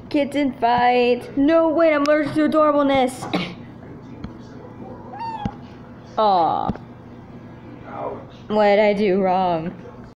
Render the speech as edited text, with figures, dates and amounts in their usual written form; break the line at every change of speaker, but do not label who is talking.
Kitten Fight. No, wait, I'm allergic to adorableness. Aw. What did I do wrong?